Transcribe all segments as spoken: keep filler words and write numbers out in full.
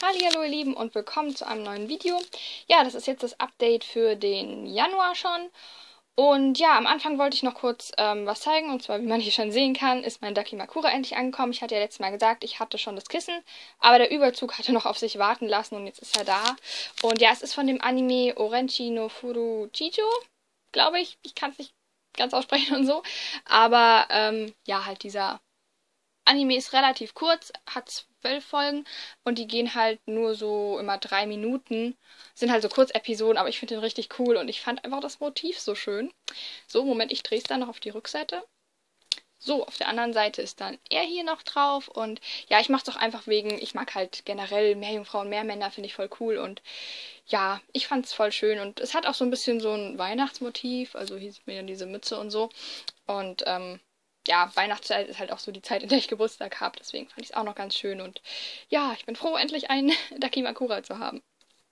Hallihallo ihr Lieben und willkommen zu einem neuen Video. Ja, das ist jetzt das Update für den Januar schon. Und ja, am Anfang wollte ich noch kurz ähm, was zeigen. Und zwar, wie man hier schon sehen kann, ist mein Dakimakura endlich angekommen. Ich hatte ja letztes Mal gesagt, ich hatte schon das Kissen, aber der Überzug hatte noch auf sich warten lassen und jetzt ist er da. Und ja, es ist von dem Anime Orenchi no Furuchijo, glaube ich. Ich kann es nicht ganz aussprechen und so. Aber ähm, ja, halt dieser Anime ist relativ kurz, hat zwölf Folgen und die gehen halt nur so immer drei Minuten. Sind halt so Kurzepisoden, aber ich finde den richtig cool und ich fand einfach das Motiv so schön. So, Moment, ich drehe es dann noch auf die Rückseite. So, auf der anderen Seite ist dann er hier noch drauf und ja, ich mache es auch einfach wegen, ich mag halt generell mehr Jungfrauen, mehr Männer, finde ich voll cool und ja, ich fand es voll schön und es hat auch so ein bisschen so ein Weihnachtsmotiv, also hier sieht man ja diese Mütze und so und ähm, ja, Weihnachtszeit ist halt auch so die Zeit, in der ich Geburtstag habe. Deswegen fand ich es auch noch ganz schön. Und ja, ich bin froh, endlich einen Dakimakura zu haben.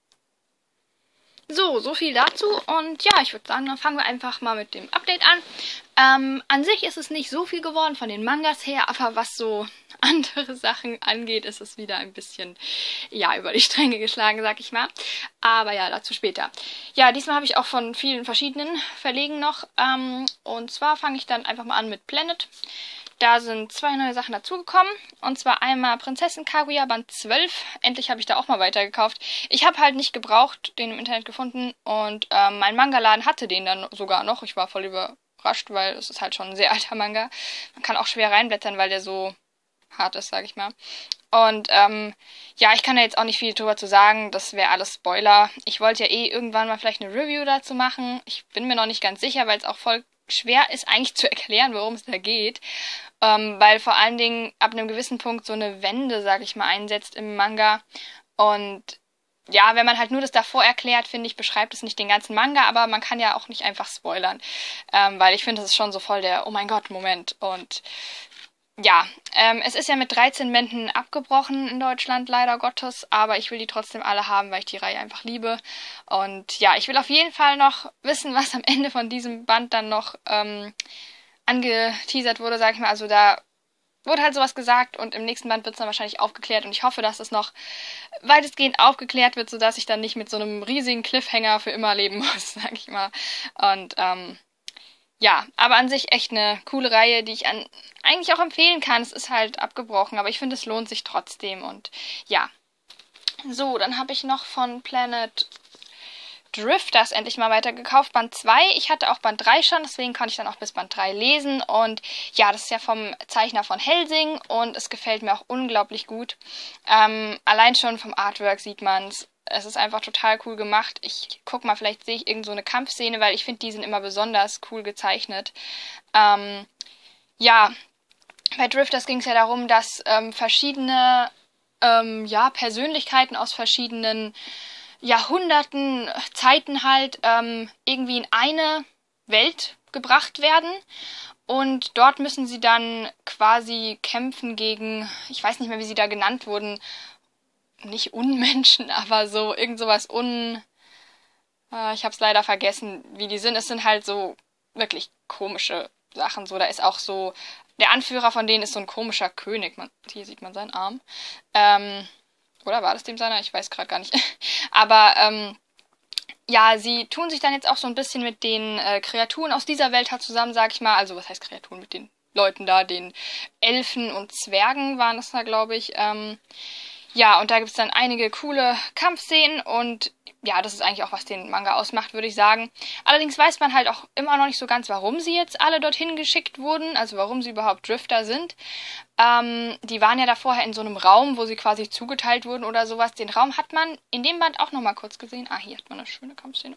So, so viel dazu. Und ja, ich würde sagen, dann fangen wir einfach mal mit dem Update an. Ähm, an sich ist es nicht so viel geworden von den Mangas her, aber was so andere Sachen angeht, ist es wieder ein bisschen, ja, über die Stränge geschlagen, sag ich mal. Aber ja, dazu später. Ja, diesmal habe ich auch von vielen verschiedenen Verlegen noch. Ähm, und zwar fange ich dann einfach mal an mit Planet. Da sind zwei neue Sachen dazugekommen. Und zwar einmal Prinzessin Kaguya Band zwölf. Endlich habe ich da auch mal weitergekauft. Ich habe halt nicht gebraucht, den im Internet gefunden. Und ähm, mein Manga-Laden hatte den dann sogar noch. Ich war voll überrascht, weil es ist halt schon ein sehr alter Manga. Man kann auch schwer reinblättern, weil der so hart ist, sag ich mal. Und ähm, ja, ich kann da jetzt auch nicht viel drüber zu sagen. Das wäre alles Spoiler. Ich wollte ja eh irgendwann mal vielleicht eine Review dazu machen. Ich bin mir noch nicht ganz sicher, weil es auch voll schwer ist eigentlich zu erklären, worum es da geht. Ähm, weil vor allen Dingen ab einem gewissen Punkt so eine Wende, sag ich mal, einsetzt im Manga. Und ja, wenn man halt nur das davor erklärt, finde ich, beschreibt es nicht den ganzen Manga, aber man kann ja auch nicht einfach spoilern. Ähm, weil ich finde, das ist schon so voll der Oh mein Gott Moment. Und ja, ähm, es ist ja mit dreizehn Bänden abgebrochen in Deutschland, leider Gottes, aber ich will die trotzdem alle haben, weil ich die Reihe einfach liebe. Und ja, ich will auf jeden Fall noch wissen, was am Ende von diesem Band dann noch ähm, angeteasert wurde, sag ich mal. Also da wurde halt sowas gesagt und im nächsten Band wird es dann wahrscheinlich aufgeklärt und ich hoffe, dass es noch weitestgehend aufgeklärt wird, sodass ich dann nicht mit so einem riesigen Cliffhanger für immer leben muss, sag ich mal. Und ähm, ja, aber an sich echt eine coole Reihe, die ich an, eigentlich auch empfehlen kann. Es ist halt abgebrochen, aber ich finde, es lohnt sich trotzdem. Und ja, so, dann habe ich noch von Planet Drifters endlich mal weitergekauft. Band zwei. Ich hatte auch Band drei schon, deswegen konnte ich dann auch bis Band drei lesen. Und ja, das ist ja vom Zeichner von Hellsing und es gefällt mir auch unglaublich gut. Ähm, allein schon vom Artwork sieht man es. Es ist einfach total cool gemacht. Ich guck mal, vielleicht sehe ich irgend so eine Kampfszene, weil ich finde, die sind immer besonders cool gezeichnet. Ähm, ja, bei Drifters ging es ja darum, dass ähm, verschiedene ähm, ja, Persönlichkeiten aus verschiedenen Jahrhunderten, Zeiten halt ähm, irgendwie in eine Welt gebracht werden. Und dort müssen sie dann quasi kämpfen gegen, ich weiß nicht mehr, wie sie da genannt wurden, nicht Unmenschen, aber so irgend sowas un... Äh, ich hab's leider vergessen, wie die sind. Es sind halt so wirklich komische Sachen. So, da ist auch so... Der Anführer von denen ist so ein komischer König. Man, hier sieht man seinen Arm. Ähm, oder war das dem seiner? Ich weiß gerade gar nicht. Aber ähm, ja, sie tun sich dann jetzt auch so ein bisschen mit den äh, Kreaturen aus dieser Welt halt zusammen, sag ich mal. Also was heißt Kreaturen? Mit den Leuten da, den Elfen und Zwergen waren das da, glaube ich. Ähm, Ja, und da gibt es dann einige coole Kampfszenen und ja, das ist eigentlich auch, was den Manga ausmacht, würde ich sagen. Allerdings weiß man halt auch immer noch nicht so ganz, warum sie jetzt alle dorthin geschickt wurden, also warum sie überhaupt Drifter sind. Ähm, die waren ja da vorher in so einem Raum, wo sie quasi zugeteilt wurden oder sowas. Den Raum hat man in dem Band auch nochmal kurz gesehen. Ah, hier hat man eine schöne Kampfszene.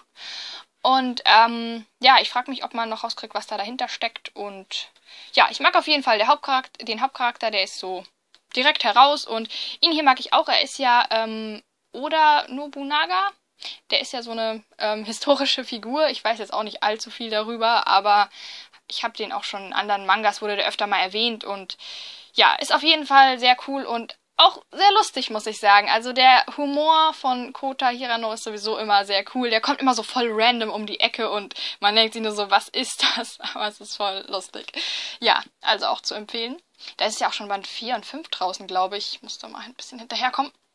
Und ähm, ja, ich frage mich, ob man noch rauskriegt, was da dahinter steckt. Und ja, ich mag auf jeden Fall der Hauptcharakter, den Hauptcharakter, der ist so direkt heraus und ihn hier mag ich auch. Er ist ja ähm, Oda Nobunaga. Der ist ja so eine ähm, historische Figur. Ich weiß jetzt auch nicht allzu viel darüber, aber ich habe den auch schon in anderen Mangas, wurde der öfter mal erwähnt und ja, ist auf jeden Fall sehr cool und auch sehr lustig, muss ich sagen. Also der Humor von Kota Hirano ist sowieso immer sehr cool. Der kommt immer so voll random um die Ecke und man denkt sich nur so, was ist das? Aber es ist voll lustig. Ja, also auch zu empfehlen. Da ist ja auch schon Band vier und fünf draußen, glaube ich. Ich muss da mal ein bisschen hinterherkommen.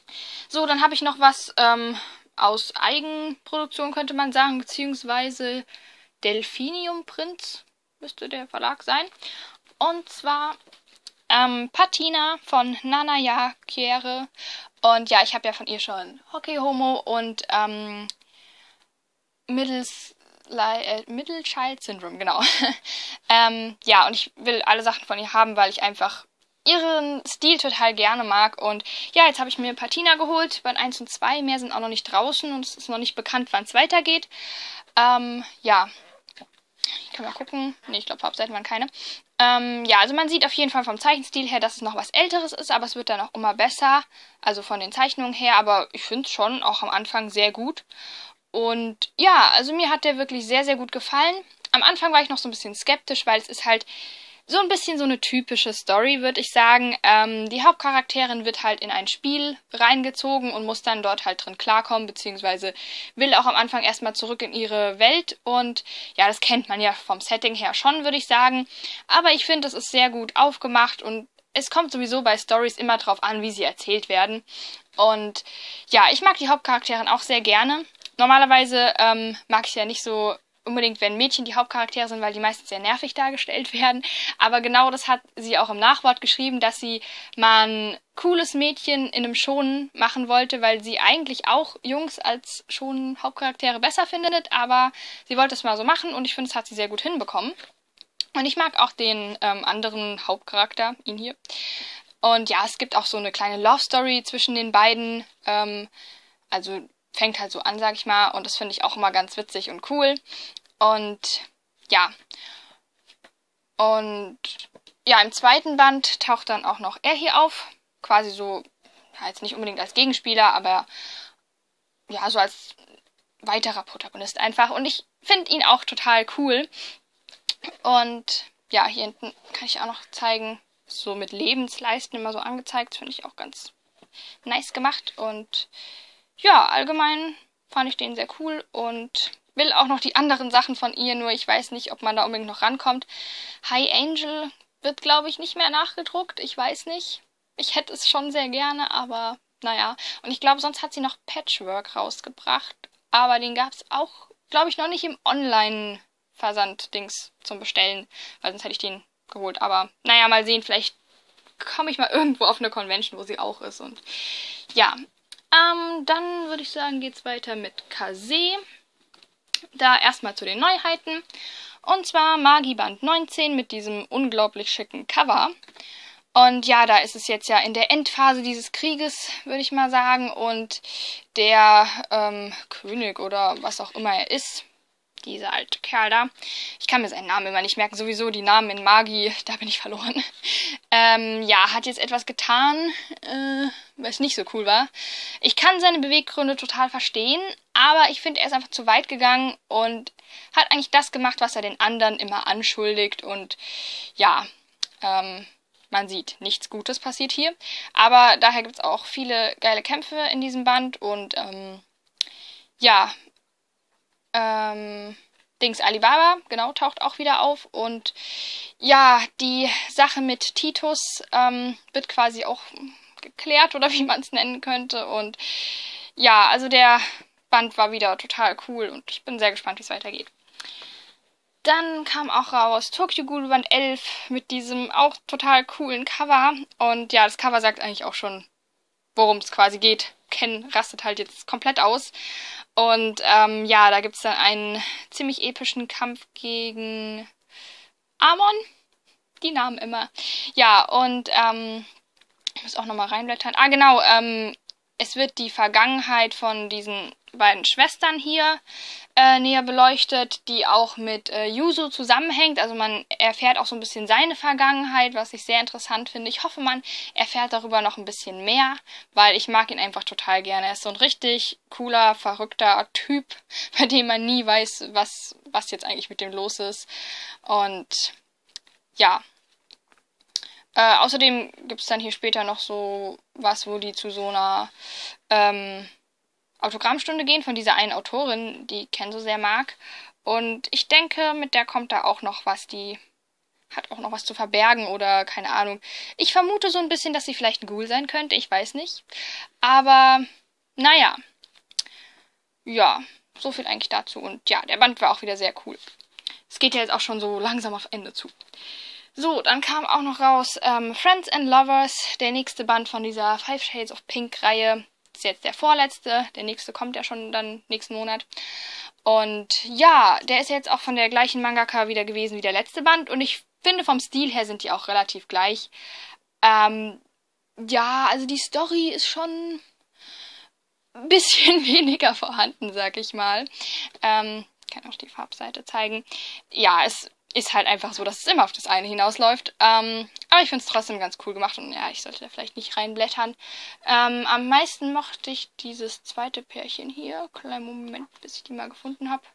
So, dann habe ich noch was ähm, aus Eigenproduktion, könnte man sagen, beziehungsweise Delphinium Prints müsste der Verlag sein. Und zwar ähm, Patina von Nanaya Kiere. Und ja, ich habe ja von ihr schon Hockey Homo und ähm, Middles, äh, Middle Child Syndrome, genau. ähm, ja, und ich will alle Sachen von ihr haben, weil ich einfach ihren Stil total gerne mag. Und ja, jetzt habe ich mir Patina geholt, Band eins und zwei. Mehr sind auch noch nicht draußen und es ist noch nicht bekannt, wann es weitergeht. Ähm, ja. Ich kann mal gucken. Ne, ich glaube, Farbseiten waren keine. Ähm, ja, also man sieht auf jeden Fall vom Zeichenstil her, dass es noch was Älteres ist, aber es wird dann auch immer besser. Also von den Zeichnungen her, aber ich finde es schon auch am Anfang sehr gut. Und ja, also mir hat der wirklich sehr, sehr gut gefallen. Am Anfang war ich noch so ein bisschen skeptisch, weil es ist halt so ein bisschen so eine typische Story, würde ich sagen. Ähm, die Hauptcharakterin wird halt in ein Spiel reingezogen und muss dann dort halt drin klarkommen, beziehungsweise will auch am Anfang erstmal zurück in ihre Welt. Und ja, das kennt man ja vom Setting her schon, würde ich sagen. Aber ich finde, es ist sehr gut aufgemacht und es kommt sowieso bei Stories immer drauf an, wie sie erzählt werden. Und ja, ich mag die Hauptcharakterin auch sehr gerne. Normalerweise ähm, mag ich ja nicht so unbedingt, wenn Mädchen die Hauptcharaktere sind, weil die meistens sehr nervig dargestellt werden. Aber genau das hat sie auch im Nachwort geschrieben, dass sie mal ein cooles Mädchen in einem Shonen machen wollte, weil sie eigentlich auch Jungs als Shonen Hauptcharaktere besser findet, aber sie wollte es mal so machen und ich finde, es hat sie sehr gut hinbekommen. Und ich mag auch den ähm, anderen Hauptcharakter, ihn hier. Und ja, es gibt auch so eine kleine Love Story zwischen den beiden. Ähm, also fängt halt so an, sag ich mal. Und das finde ich auch immer ganz witzig und cool. Und ja. Und ja, im zweiten Band taucht dann auch noch er hier auf. Quasi so, ja, jetzt nicht unbedingt als Gegenspieler, aber ja, so als weiterer Protagonist einfach. Und ich finde ihn auch total cool. Und ja, hier hinten kann ich auch noch zeigen, so mit Lebensleisten immer so angezeigt. Finde ich auch ganz nice gemacht. Und ja, allgemein fand ich den sehr cool und will auch noch die anderen Sachen von ihr, nur ich weiß nicht, ob man da unbedingt noch rankommt. High Angel wird, glaube ich, nicht mehr nachgedruckt. Ich weiß nicht. Ich hätte es schon sehr gerne, aber naja. Und ich glaube, sonst hat sie noch Patchwork rausgebracht. Aber den gab es auch, glaube ich, noch nicht im Online- Versand-Dings zum Bestellen, weil sonst hätte ich den geholt. Aber naja, mal sehen, vielleicht komme ich mal irgendwo auf eine Convention, wo sie auch ist. Und ja, ähm, dann würde ich sagen, geht's weiter mit Kase. Da erstmal zu den Neuheiten. Und zwar Magi Band neunzehn mit diesem unglaublich schicken Cover. Und ja, da ist es jetzt ja in der Endphase dieses Krieges, würde ich mal sagen. Und der ähm, König oder was auch immer er ist, dieser alte Kerl da. Ich kann mir seinen Namen immer nicht merken. Sowieso die Namen in Magi, da bin ich verloren. Ähm, ja, hat jetzt etwas getan, äh, was nicht so cool war. Ich kann seine Beweggründe total verstehen, aber ich finde, er ist einfach zu weit gegangen und hat eigentlich das gemacht, was er den anderen immer anschuldigt. Und ja, ähm, man sieht, nichts Gutes passiert hier. Aber daher gibt es auch viele geile Kämpfe in diesem Band und ähm, ja, Ähm, Dings Alibaba, genau, taucht auch wieder auf. Und ja, die Sache mit Titus ähm, wird quasi auch geklärt, oder wie man es nennen könnte. Und ja, also der Band war wieder total cool und ich bin sehr gespannt, wie es weitergeht. Dann kam auch raus Tokyo Ghoul Band elf mit diesem auch total coolen Cover. Und ja, das Cover sagt eigentlich auch schon, worum es quasi geht. Ken rastet halt jetzt komplett aus. Und ähm, ja, da gibt es dann einen ziemlich epischen Kampf gegen Amon. Die Namen immer. Ja, und ähm, ich muss auch nochmal reinblättern. Ah, genau, ähm, es wird die Vergangenheit von diesen beiden Schwestern hier äh, näher beleuchtet, die auch mit äh, Yuzu zusammenhängt. Also man erfährt auch so ein bisschen seine Vergangenheit, was ich sehr interessant finde. Ich hoffe, man erfährt darüber noch ein bisschen mehr, weil ich mag ihn einfach total gerne. Er ist so ein richtig cooler, verrückter Typ, bei dem man nie weiß, was, was jetzt eigentlich mit dem los ist. Und ja, Äh, außerdem gibt es dann hier später noch so was, wo die zu so einer ähm, Autogrammstunde gehen von dieser einen Autorin, die Ken so sehr mag. Und ich denke, mit der kommt da auch noch was, die hat auch noch was zu verbergen oder keine Ahnung. Ich vermute so ein bisschen, dass sie vielleicht ein Ghoul sein könnte, ich weiß nicht. Aber, naja. Ja, so viel eigentlich dazu. Und ja, der Band war auch wieder sehr cool. Es geht ja jetzt auch schon so langsam auf Ende zu. So, dann kam auch noch raus ähm, Friends and Lovers, der nächste Band von dieser Five Shades of Pink Reihe. Das ist jetzt der vorletzte, der nächste kommt ja schon dann nächsten Monat. Und ja, der ist jetzt auch von der gleichen Mangaka wieder gewesen wie der letzte Band. Und ich finde, vom Stil her sind die auch relativ gleich. Ähm, ja, also die Story ist schon ein bisschen weniger vorhanden, sag ich mal. Ähm, ich kann auch die Farbseite zeigen. Ja, es ist halt einfach so, dass es immer auf das eine hinausläuft. Ähm, aber ich finde es trotzdem ganz cool gemacht und ja, ich sollte da vielleicht nicht reinblättern. Ähm, am meisten mochte ich dieses zweite Pärchen hier. Kleinen Moment, bis ich die mal gefunden habe.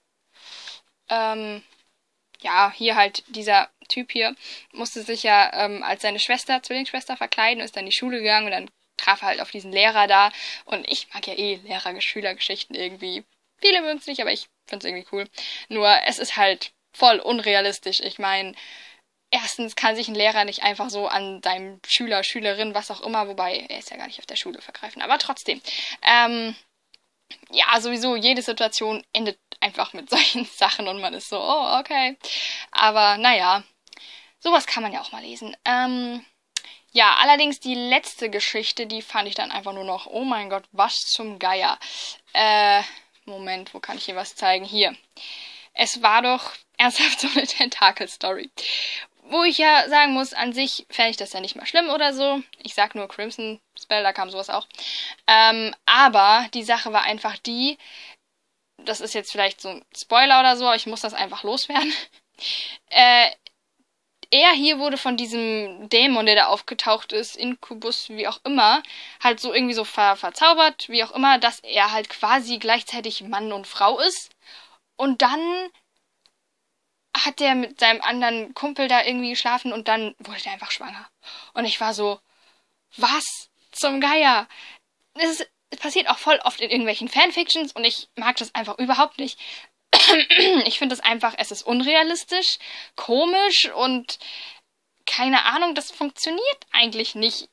Ähm, ja, hier halt dieser Typ hier musste sich ja ähm, als seine Schwester, Zwillingsschwester verkleiden und ist dann in die Schule gegangen und dann traf er halt auf diesen Lehrer da. Und ich mag ja eh Lehrer-Schüler-Geschichten irgendwie. Viele mögen es nicht, aber ich finde es irgendwie cool. Nur es ist halt voll unrealistisch. Ich meine, erstens kann sich ein Lehrer nicht einfach so an seinem Schüler, Schülerin, was auch immer, wobei er ist ja gar nicht auf der Schule vergreifen, aber trotzdem. Ähm, ja, sowieso, jede Situation endet einfach mit solchen Sachen und man ist so, oh, okay. Aber naja, sowas kann man ja auch mal lesen. Ähm, ja, allerdings die letzte Geschichte, die fand ich dann einfach nur noch, oh mein Gott, was zum Geier. Äh, Moment, wo kann ich hier was zeigen? Hier. Es war doch ernsthaft so eine Tentakel-Story. Wo ich ja sagen muss, an sich fände ich das ja nicht mal schlimm oder so. Ich sag nur Crimson Spell, da kam sowas auch. Ähm, aber die Sache war einfach die, das ist jetzt vielleicht so ein Spoiler oder so, aber ich muss das einfach loswerden. Äh, er hier wurde von diesem Dämon, der da aufgetaucht ist, Inkubus, wie auch immer, halt so irgendwie so ver verzaubert, wie auch immer, dass er halt quasi gleichzeitig Mann und Frau ist. Und dann hat der mit seinem anderen Kumpel da irgendwie geschlafen und dann wurde der einfach schwanger. Und ich war so, was zum Geier? Das, ist, das passiert auch voll oft in irgendwelchen Fanfictions und ich mag das einfach überhaupt nicht. Ich finde das einfach, es ist unrealistisch, komisch und keine Ahnung, das funktioniert eigentlich nicht.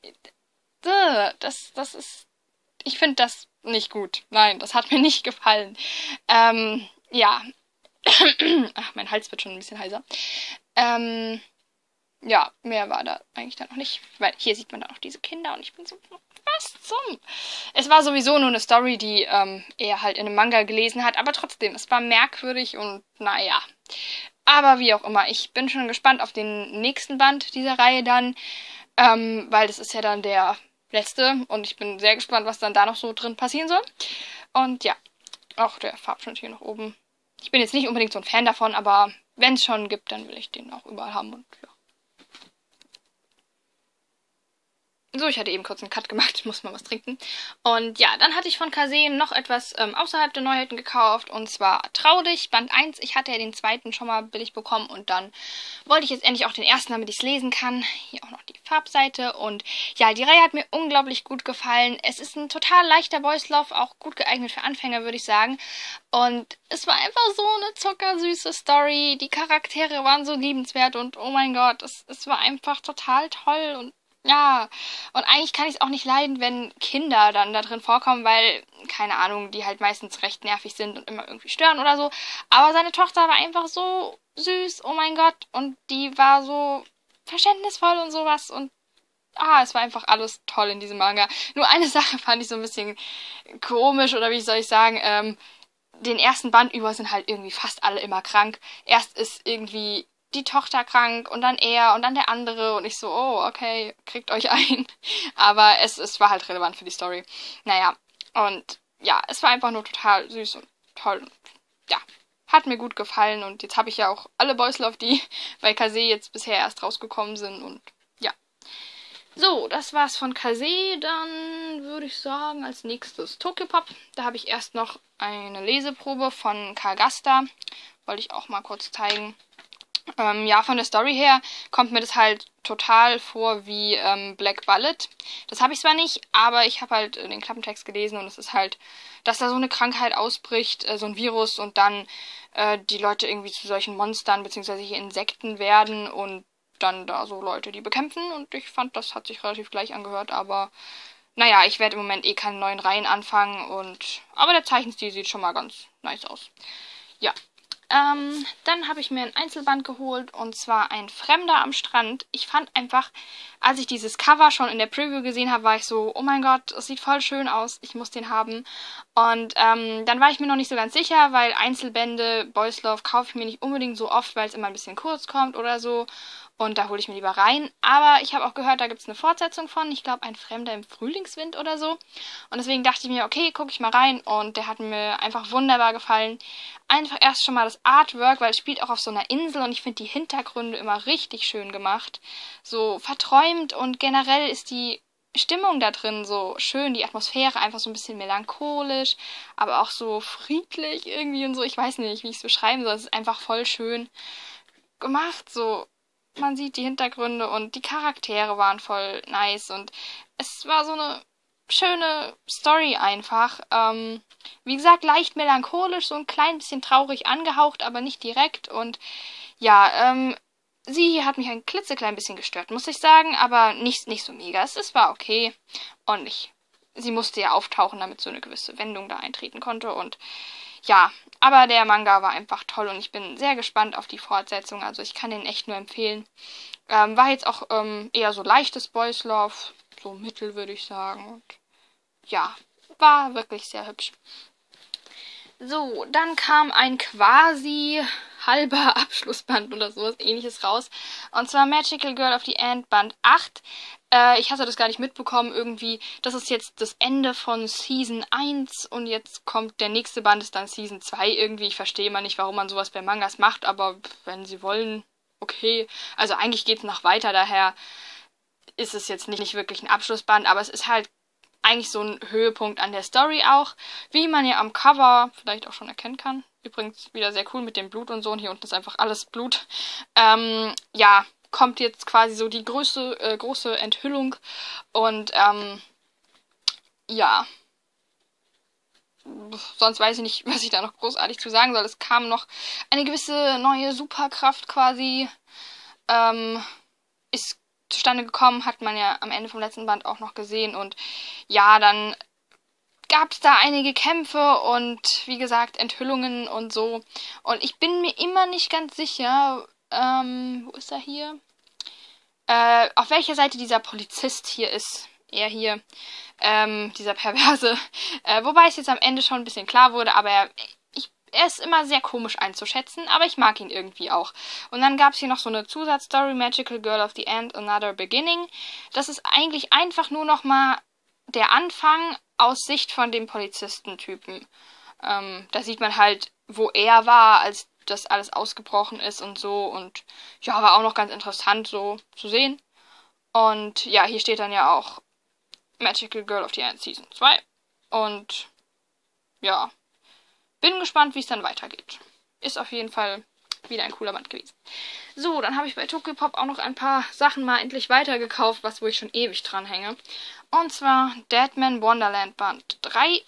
Das, das ist, ich finde das nicht gut. Nein, das hat mir nicht gefallen. Ähm, ja. Ach, mein Hals wird schon ein bisschen heiser. Ähm, ja, mehr war da eigentlich dann noch nicht. Weil hier sieht man dann auch diese Kinder und ich bin so, was zum? Es war sowieso nur eine Story, die ähm, er halt in einem Manga gelesen hat, aber trotzdem, es war merkwürdig und naja. Aber wie auch immer, ich bin schon gespannt auf den nächsten Band dieser Reihe dann, ähm, weil das ist ja dann der letzte und ich bin sehr gespannt, was dann da noch so drin passieren soll. Und ja, auch der Farbschnitt hier noch oben. Ich bin jetzt nicht unbedingt so ein Fan davon, aber wenn es schon gibt, dann will ich den auch überall haben und ja. So, ich hatte eben kurz einen Cut gemacht, ich muss mal was trinken. Und ja, dann hatte ich von Kase noch etwas ähm, außerhalb der Neuheiten gekauft. Und zwar Trau dich, Band eins. Ich hatte ja den zweiten schon mal billig bekommen. Und dann wollte ich jetzt endlich auch den ersten, damit ich es lesen kann. Hier auch noch die Farbseite. Und ja, die Reihe hat mir unglaublich gut gefallen. Es ist ein total leichter Boys Love, auch gut geeignet für Anfänger, würde ich sagen. Und es war einfach so eine zuckersüße Story. Die Charaktere waren so liebenswert. Und oh mein Gott, es, es war einfach total toll und ja, und eigentlich kann ich es auch nicht leiden, wenn Kinder dann da drin vorkommen, weil, keine Ahnung, die halt meistens recht nervig sind und immer irgendwie stören oder so. Aber seine Tochter war einfach so süß, oh mein Gott, und die war so verständnisvoll und sowas und ah, es war einfach alles toll in diesem Manga. Nur eine Sache fand ich so ein bisschen komisch oder wie soll ich sagen, ähm, den ersten Band über sind halt irgendwie fast alle immer krank. Erst ist irgendwie die Tochter krank und dann er und dann der andere und ich so, oh, okay, kriegt euch ein. Aber es, es war halt relevant für die Story. Naja, und ja, es war einfach nur total süß und toll. Und, ja, hat mir gut gefallen und jetzt habe ich ja auch alle Boys Love, die bei Kase jetzt bisher erst rausgekommen sind und ja. So, das war's von Kase. Dann würde ich sagen, als nächstes Tokyopop. Da habe ich erst noch eine Leseprobe von Kagasta. Wollte ich auch mal kurz zeigen. Ähm, ja, von der Story her kommt mir das halt total vor wie ähm, Black Bullet. Das habe ich zwar nicht, aber ich habe halt äh, den Klappentext gelesen und es ist halt, dass da so eine Krankheit ausbricht, äh, so ein Virus und dann äh, die Leute irgendwie zu solchen Monstern bzw. Insekten werden und dann da so Leute, die bekämpfen. Und ich fand, das hat sich relativ gleich angehört. Aber naja, ich werde im Moment eh keine neuen Reihen anfangen. Und aber der Zeichenstil sieht schon mal ganz nice aus. Ja. Ähm, dann habe ich mir ein Einzelband geholt, und zwar ein Fremder am Strand. Ich fand einfach, als ich dieses Cover schon in der Preview gesehen habe, war ich so, oh mein Gott, es sieht voll schön aus, ich muss den haben. Und ähm, dann war ich mir noch nicht so ganz sicher, weil Einzelbände, Boys Love, kaufe ich mir nicht unbedingt so oft, weil es immer ein bisschen kurz kommt oder so. Und da hole ich mir lieber rein. Aber ich habe auch gehört, da gibt es eine Fortsetzung von. Ich glaube, ein Fremder im Frühlingswind oder so. Und deswegen dachte ich mir, okay, gucke ich mal rein. Und der hat mir einfach wunderbar gefallen. Einfach erst schon mal das Artwork, weil es spielt auch auf so einer Insel. Und ich finde die Hintergründe immer richtig schön gemacht. So verträumt, und generell ist die Stimmung da drin so schön. Die Atmosphäre einfach so ein bisschen melancholisch, aber auch so friedlich irgendwie und so. Ich weiß nicht, wie ich es beschreiben soll. Es ist einfach voll schön gemacht, so. Man sieht die Hintergründe und die Charaktere waren voll nice, und es war so eine schöne Story einfach. Ähm, wie gesagt, leicht melancholisch, so ein klein bisschen traurig angehaucht, aber nicht direkt. Und ja, ähm, sie hier hat mich ein klitzeklein bisschen gestört, muss ich sagen, aber nicht, nicht so mega. Es, es war okay. Und ich, sie musste ja auftauchen, damit so eine gewisse Wendung da eintreten konnte. Und ja, aber der Manga war einfach toll, und ich bin sehr gespannt auf die Fortsetzung. Also ich kann den echt nur empfehlen. Ähm, war jetzt auch ähm, eher so leichtes Boys Love, so mittel würde ich sagen. Und ja, war wirklich sehr hübsch. So, dann kam ein quasi halber Abschlussband oder sowas ähnliches raus. Und zwar Magical Girl of the End Band acht. Äh, ich hatte das gar nicht mitbekommen irgendwie. Das ist jetzt das Ende von Season eins, und jetzt kommt der nächste Band, ist dann Season zwei irgendwie. Ich verstehe immer nicht, warum man sowas bei Mangas macht, aber wenn sie wollen, okay. Also eigentlich geht es noch weiter, daher ist es jetzt nicht, nicht wirklich ein Abschlussband, aber es ist halt eigentlich so ein Höhepunkt an der Story auch, wie man ja am Cover vielleicht auch schon erkennen kann. Übrigens wieder sehr cool mit dem Blut und so, und hier unten ist einfach alles Blut. Ähm, ja, kommt jetzt quasi so die größte, äh, große Enthüllung, und ähm, ja, sonst weiß ich nicht, was ich da noch großartig zu sagen soll. Es kam noch eine gewisse neue Superkraft quasi, ähm, ist zustande gekommen, hat man ja am Ende vom letzten Band auch noch gesehen, und ja, dann gab es da einige Kämpfe und wie gesagt Enthüllungen und so, und ich bin mir immer nicht ganz sicher, ähm, wo ist er hier? Äh, auf welcher Seite dieser Polizist hier ist. Er hier, ähm, dieser Perverse, äh, wobei es jetzt am Ende schon ein bisschen klar wurde, aber er, ich, er ist immer sehr komisch einzuschätzen, aber ich mag ihn irgendwie auch. Und dann gab es hier noch so eine Zusatzstory, Magical Girl of the End, Another Beginning. Das ist eigentlich einfach nur nochmal der Anfang aus Sicht von dem Polizistentypen. Ähm, da sieht man halt, wo er war, als das alles ausgebrochen ist und so. Und ja, war auch noch ganz interessant so zu sehen. Und ja, hier steht dann ja auch Magical Girl of the End Season zwei. Und ja, bin gespannt, wie es dann weitergeht. Ist auf jeden Fall wieder ein cooler Band gewesen. So, dann habe ich bei Tokyopop auch noch ein paar Sachen mal endlich weitergekauft, was wo ich schon ewig dran hänge. Und zwar Deadman Wonderland Band drei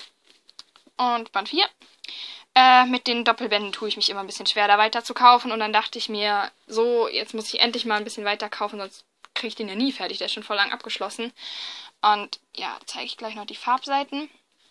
und Band vier. Äh, mit den Doppelbänden tue ich mich immer ein bisschen schwer, da weiter zu kaufen. Und dann dachte ich mir, so, jetzt muss ich endlich mal ein bisschen weiter kaufen, sonst kriege ich den ja nie fertig. Der ist schon voll lang abgeschlossen. Und ja, zeige ich gleich noch die Farbseiten.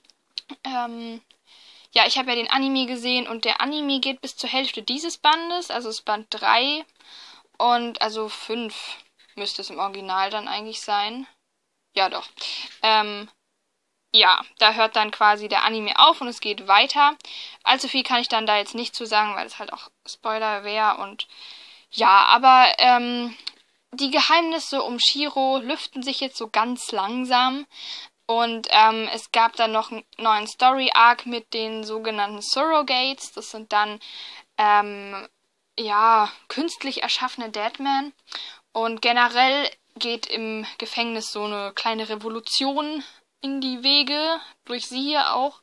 Ähm, ja, ich habe ja den Anime gesehen, und der Anime geht bis zur Hälfte dieses Bandes, also ist Band drei. Und also fünf müsste es im Original dann eigentlich sein. Ja, doch. Ähm, ja, da hört dann quasi der Anime auf und es geht weiter. Allzu viel kann ich dann da jetzt nicht zu sagen, weil es halt auch Spoiler wäre. Und ja, aber ähm, die Geheimnisse um Shiro lüften sich jetzt so ganz langsam. Und ähm, es gab dann noch einen neuen Story-Arc mit den sogenannten Surrogates. Das sind dann, ähm, ja, künstlich erschaffene Deadman. Und generell geht im Gefängnis so eine kleine Revolution in die Wege, durch sie hier auch.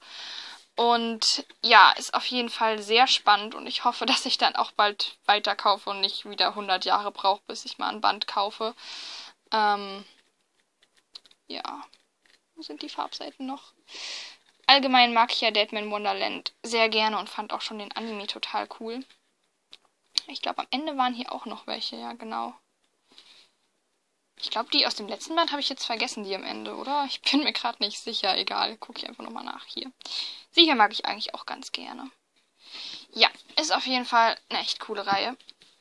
Und ja, ist auf jeden Fall sehr spannend, und ich hoffe, dass ich dann auch bald weiterkaufe und nicht wieder hundert Jahre brauche, bis ich mal ein Band kaufe. Ähm, ja, wo sind die Farbseiten noch? Allgemein mag ich ja Deadman Wonderland sehr gerne und fand auch schon den Anime total cool. Ich glaube, am Ende waren hier auch noch welche, ja genau. Ich glaube, die aus dem letzten Band habe ich jetzt vergessen, die am Ende, oder? Ich bin mir gerade nicht sicher. Egal, gucke ich einfach nochmal nach hier. Sie hier mag ich eigentlich auch ganz gerne. Ja, ist auf jeden Fall eine echt coole Reihe.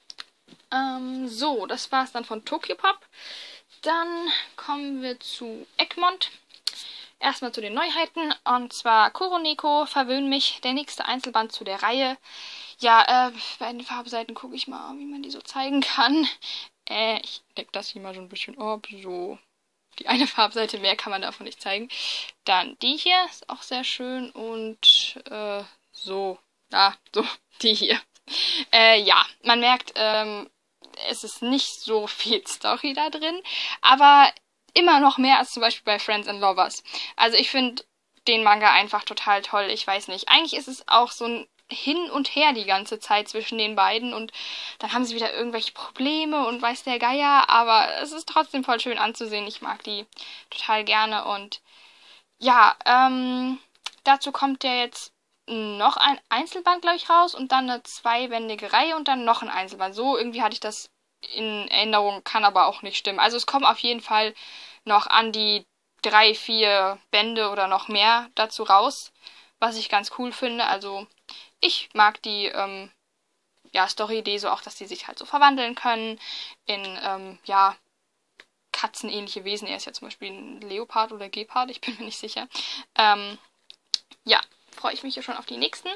Ähm, so, das war es dann von Tokyopop. Dann kommen wir zu Egmont. Erstmal zu den Neuheiten. Und zwar Kuroneko, verwöhn mich, der nächste Einzelband zu der Reihe. Ja, äh, bei den Farbseiten gucke ich mal, wie man die so zeigen kann. Äh, ich decke das hier mal so ein bisschen ab. So, die eine Farbseite, mehr kann man davon nicht zeigen. Dann die hier, ist auch sehr schön. Und, äh, so, ah, so, die hier. Äh, ja, man merkt, ähm, es ist nicht so viel Story da drin, aber immer noch mehr als zum Beispiel bei Friends and Lovers. Also ich finde den Manga einfach total toll. Ich weiß nicht. Eigentlich ist es auch so ein Hin und Her die ganze Zeit zwischen den beiden und dann haben sie wieder irgendwelche Probleme und weiß der Geier, aber es ist trotzdem voll schön anzusehen. Ich mag die total gerne und ja, ähm, dazu kommt ja jetzt noch ein Einzelband, glaube ich, raus und dann eine zweibändige Reihe und dann noch ein Einzelband. So irgendwie hatte ich das in Erinnerung, kann aber auch nicht stimmen. Also es kommen auf jeden Fall noch an die drei, vier Bände oder noch mehr dazu raus, was ich ganz cool finde. Also ich mag die ähm, ja, Story-Idee so auch, dass die sich halt so verwandeln können in ähm, ja, katzenähnliche Wesen. Er ist ja zum Beispiel ein Leopard oder Gepard, ich bin mir nicht sicher. Ähm, ja, freue ich mich hier schon auf die nächsten.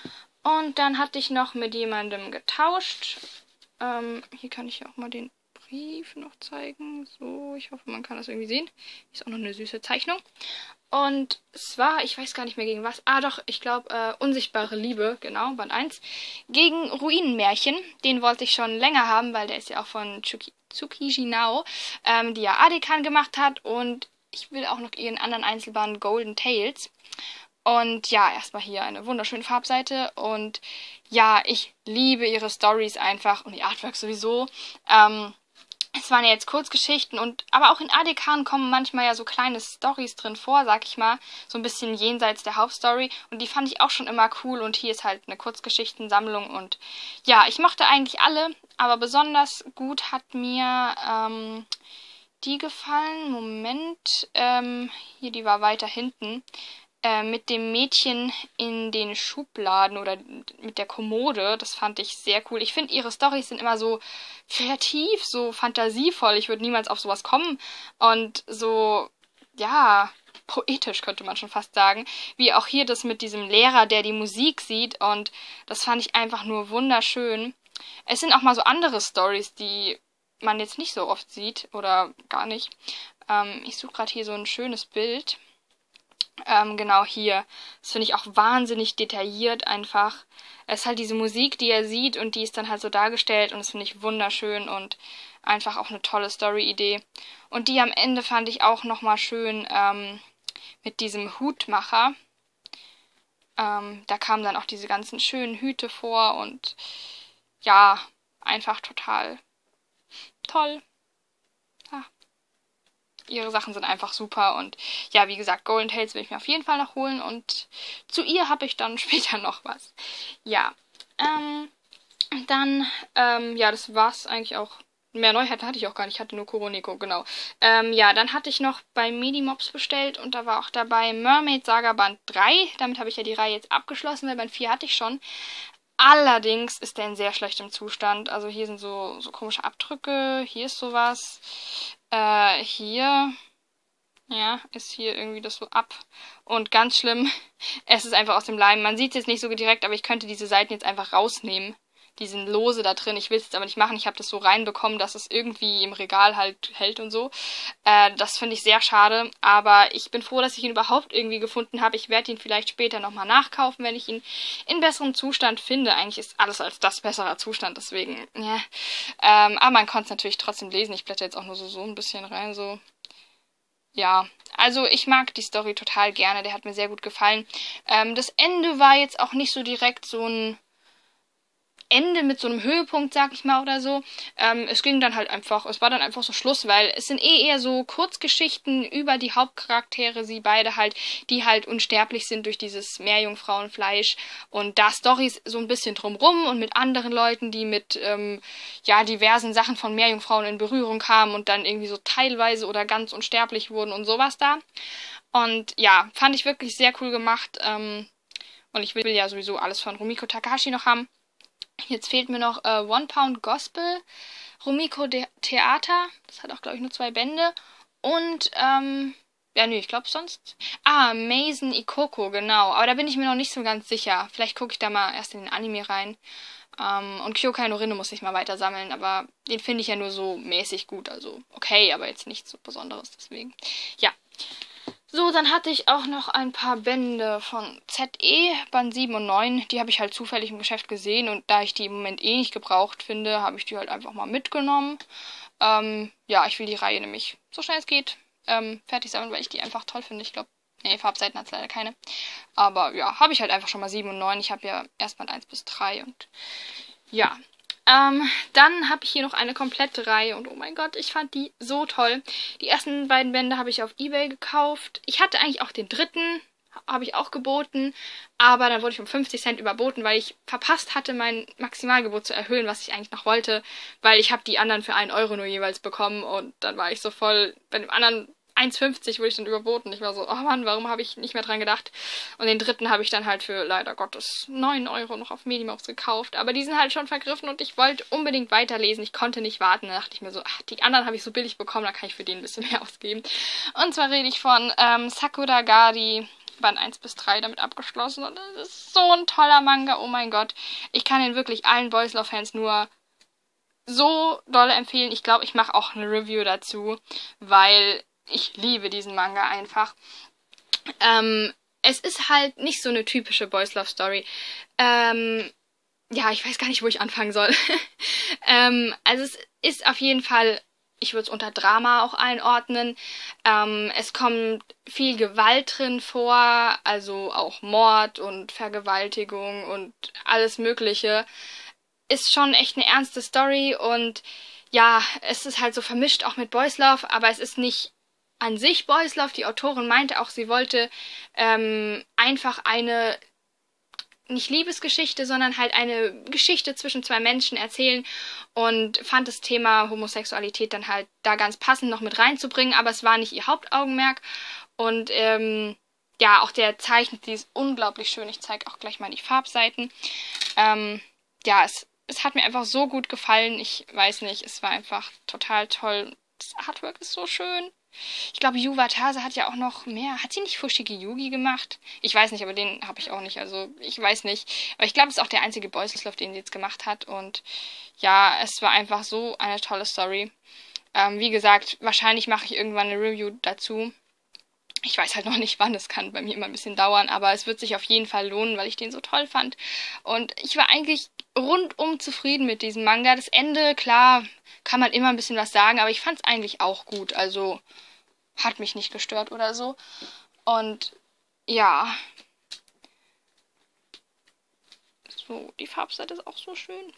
Und dann hatte ich noch mit jemandem getauscht. Ähm, hier kann ich ja auch mal den Brief noch zeigen. So, ich hoffe, man kann das irgendwie sehen. Ist auch noch eine süße Zeichnung. Und es war, ich weiß gar nicht mehr gegen was. Ah doch, ich glaube, äh, Unsichtbare Liebe, genau, Band eins. Gegen Ruinenmärchen. Den wollte ich schon länger haben, weil der ist ja auch von Tsuki, Tsukiji Nao, ähm, die ja Adekan gemacht hat. Und ich will auch noch ihren anderen Einzelband Golden Tales. Und ja, erstmal hier eine wunderschöne Farbseite. Und ja, ich liebe ihre Stories einfach und die Artworks sowieso. Ähm, es waren ja jetzt Kurzgeschichten und aber auch in Adekan kommen manchmal ja so kleine Stories drin vor, sag ich mal. So ein bisschen jenseits der Hauptstory. Und die fand ich auch schon immer cool. Und hier ist halt eine Kurzgeschichtensammlung. Und ja, ich mochte eigentlich alle. Aber besonders gut hat mir ähm, die gefallen. Moment. Ähm, hier, die war weiter hinten. Mit dem Mädchen in den Schubladen oder mit der Kommode. Das fand ich sehr cool. Ich finde, ihre Storys sind immer so kreativ, so fantasievoll. Ich würde niemals auf sowas kommen. Und so, ja, poetisch könnte man schon fast sagen. Wie auch hier das mit diesem Lehrer, der die Musik sieht. Und das fand ich einfach nur wunderschön. Es sind auch mal so andere Storys, die man jetzt nicht so oft sieht oder gar nicht. Ähm, ich suche gerade hier so ein schönes Bild. Ähm, genau hier. Das finde ich auch wahnsinnig detailliert einfach. Es ist halt diese Musik, die er sieht und die ist dann halt so dargestellt und das finde ich wunderschön und einfach auch eine tolle Story-Idee. Und die am Ende fand ich auch nochmal schön ähm, mit diesem Hutmacher. Ähm, da kamen dann auch diese ganzen schönen Hüte vor und ja, einfach total toll. Ja. Ihre Sachen sind einfach super und ja, wie gesagt, Golden Tales will ich mir auf jeden Fall noch holen und zu ihr habe ich dann später noch was. Ja, ähm, dann, ähm, ja, das war's eigentlich auch. Mehr Neuheiten hatte ich auch gar nicht, ich hatte nur Kuroneko, genau. Ähm, ja, dann hatte ich noch bei Medimobs bestellt und da war auch dabei Mermaid Saga Band drei. Damit habe ich ja die Reihe jetzt abgeschlossen, weil Band vier hatte ich schon. Allerdings ist der in sehr schlechtem Zustand. Also hier sind so, so komische Abdrücke, hier ist sowas. Äh, hier, ja, ist hier irgendwie das so ab. Und ganz schlimm, es ist einfach aus dem Leim. Man sieht es jetzt nicht so direkt, aber ich könnte diese Seiten jetzt einfach rausnehmen. Die sind lose da drin. Ich will es jetzt aber nicht machen. Ich habe das so reinbekommen, dass es irgendwie im Regal halt hält und so. Äh, das finde ich sehr schade. Aber ich bin froh, dass ich ihn überhaupt irgendwie gefunden habe. Ich werde ihn vielleicht später nochmal nachkaufen, wenn ich ihn in besserem Zustand finde. Eigentlich ist alles als das besserer Zustand, deswegen, ja. Ähm, aber man konnte es natürlich trotzdem lesen. Ich blätter jetzt auch nur so, so ein bisschen rein, so. Ja, also ich mag die Story total gerne. Der hat mir sehr gut gefallen. Ähm, das Ende war jetzt auch nicht so direkt so ein Ende mit so einem Höhepunkt, sag ich mal, oder so. Ähm, es ging dann halt einfach, es war dann einfach so Schluss, weil es sind eh eher so Kurzgeschichten über die Hauptcharaktere, sie beide halt, die halt unsterblich sind durch dieses Meerjungfrauenfleisch und da Storys so ein bisschen drumrum und mit anderen Leuten, die mit, ähm, ja, diversen Sachen von Meerjungfrauen in Berührung kamen und dann irgendwie so teilweise oder ganz unsterblich wurden und sowas da. Und ja, fand ich wirklich sehr cool gemacht. Ähm, und ich will ja sowieso alles von Rumiko Takahashi noch haben. Jetzt fehlt mir noch äh, One Pound Gospel, Rumiko De Theater. Das hat auch, glaube ich, nur zwei Bände. Und, ähm, ja, nee, ich glaube sonst. Ah, Mason Ikoko, genau. Aber da bin ich mir noch nicht so ganz sicher. Vielleicht gucke ich da mal erst in den Anime rein. Ähm, und Kyokai no Rinne muss ich mal weiter sammeln. Aber den finde ich ja nur so mäßig gut. Also okay, aber jetzt nichts so Besonderes. Deswegen, ja. So, dann hatte ich auch noch ein paar Bände von Z E, Band sieben und neun. Die habe ich halt zufällig im Geschäft gesehen und da ich die im Moment eh nicht gebraucht finde, habe ich die halt einfach mal mitgenommen. Ähm, ja, ich will die Reihe nämlich so schnell es geht ähm, fertig sammeln, weil ich die einfach toll finde. Ich glaube, nee, Farbseiten hat es leider keine. Aber ja, habe ich halt einfach schon mal sieben und neun. Ich habe ja erst Band eins bis drei und ja. Ähm, dann habe ich hier noch eine komplette Reihe und oh mein Gott, ich fand die so toll. Die ersten beiden Bände habe ich auf eBay gekauft. Ich hatte eigentlich auch den dritten, habe ich auch geboten, aber dann wurde ich um fünfzig Cent überboten, weil ich verpasst hatte, mein Maximalgebot zu erhöhen, was ich eigentlich noch wollte, weil ich habe die anderen für einen Euro nur jeweils bekommen und dann war ich so voll, bei dem anderen eins fünfzig wurde ich dann überboten. Ich war so, oh Mann, warum habe ich nicht mehr dran gedacht? Und den dritten habe ich dann halt für, leider Gottes, neun Euro noch auf Medimox gekauft. Aber die sind halt schon vergriffen und ich wollte unbedingt weiterlesen. Ich konnte nicht warten. Da dachte ich mir so, ach, die anderen habe ich so billig bekommen, da kann ich für den ein bisschen mehr ausgeben. Und zwar rede ich von ähm, Sakura Gari, Band eins bis drei damit abgeschlossen. Und das ist so ein toller Manga, oh mein Gott. Ich kann ihn wirklich allen Boys Love Fans nur so doll empfehlen. Ich glaube, ich mache auch eine Review dazu, weil ich liebe diesen Manga einfach. Ähm, es ist halt nicht so eine typische Boys Love Story. Ähm, ja, ich weiß gar nicht, wo ich anfangen soll. ähm, also es ist auf jeden Fall, ich würde es unter Drama auch einordnen. Ähm, es kommt viel Gewalt drin vor, also auch Mord und Vergewaltigung und alles Mögliche. Ist schon echt eine ernste Story und ja, es ist halt so vermischt auch mit Boys Love, aber es ist nicht an sich Boys Love. Die Autorin meinte auch, sie wollte ähm, einfach eine, nicht Liebesgeschichte, sondern halt eine Geschichte zwischen zwei Menschen erzählen und fand das Thema Homosexualität dann halt da ganz passend noch mit reinzubringen, aber es war nicht ihr Hauptaugenmerk und ähm, ja, auch der Zeichenstil ist unglaublich schön. Ich zeige auch gleich mal die Farbseiten. Ähm, ja, es, es hat mir einfach so gut gefallen. Ich weiß nicht, es war einfach total toll. Das Artwork ist so schön. Ich glaube, Yu Watase hat ja auch noch mehr. Hat sie nicht Fushigi Yugi gemacht? Ich weiß nicht, aber den habe ich auch nicht. Also, ich weiß nicht. Aber ich glaube, es ist auch der einzige Boys Love, den sie jetzt gemacht hat. Und ja, es war einfach so eine tolle Story. Ähm, wie gesagt, wahrscheinlich mache ich irgendwann eine Review dazu. Ich weiß halt noch nicht wann, das kann bei mir immer ein bisschen dauern, aber es wird sich auf jeden Fall lohnen, weil ich den so toll fand. Und ich war eigentlich rundum zufrieden mit diesem Manga. Das Ende, klar, kann man immer ein bisschen was sagen, aber ich fand es eigentlich auch gut. Also hat mich nicht gestört oder so. Und ja. So, die Farbseite ist auch so schön.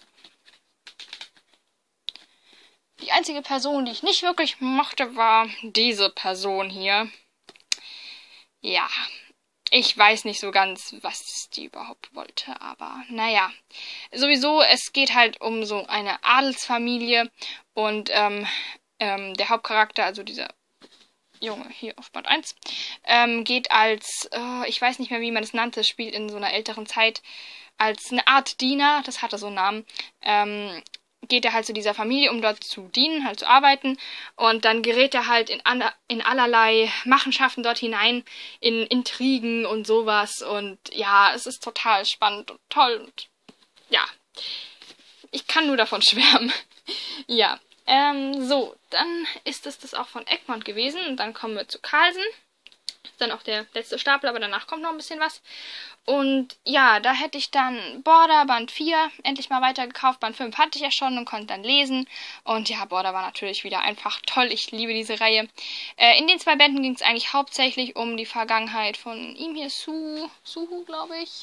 Die einzige Person, die ich nicht wirklich mochte, war diese Person hier. Ja, ich weiß nicht so ganz, was die überhaupt wollte, aber naja. Sowieso, es geht halt um so eine Adelsfamilie und ähm, ähm, der Hauptcharakter, also dieser Junge hier auf Band eins, ähm, geht als, äh, ich weiß nicht mehr, wie man es nannte, spielt in so einer älteren Zeit, als eine Art Diener, das hatte so einen Namen, ähm, geht er halt zu dieser Familie, um dort zu dienen, halt zu arbeiten. Und dann gerät er halt in, an, in allerlei Machenschaften dort hinein, in Intrigen und sowas. Und ja, es ist total spannend und toll. Und ja, ich kann nur davon schwärmen. Ja, ähm, so, dann ist es das auch von Egmont gewesen. Und dann kommen wir zu Carlsen. Dann auch der letzte Stapel, aber danach kommt noch ein bisschen was. Und ja, da hätte ich dann Border Band vier endlich mal weitergekauft. Band fünf hatte ich ja schon und konnte dann lesen. Und ja, Border war natürlich wieder einfach toll. Ich liebe diese Reihe. Äh, in den zwei Bänden ging es eigentlich hauptsächlich um die Vergangenheit von ihm hier, Su, Suhu, glaube ich.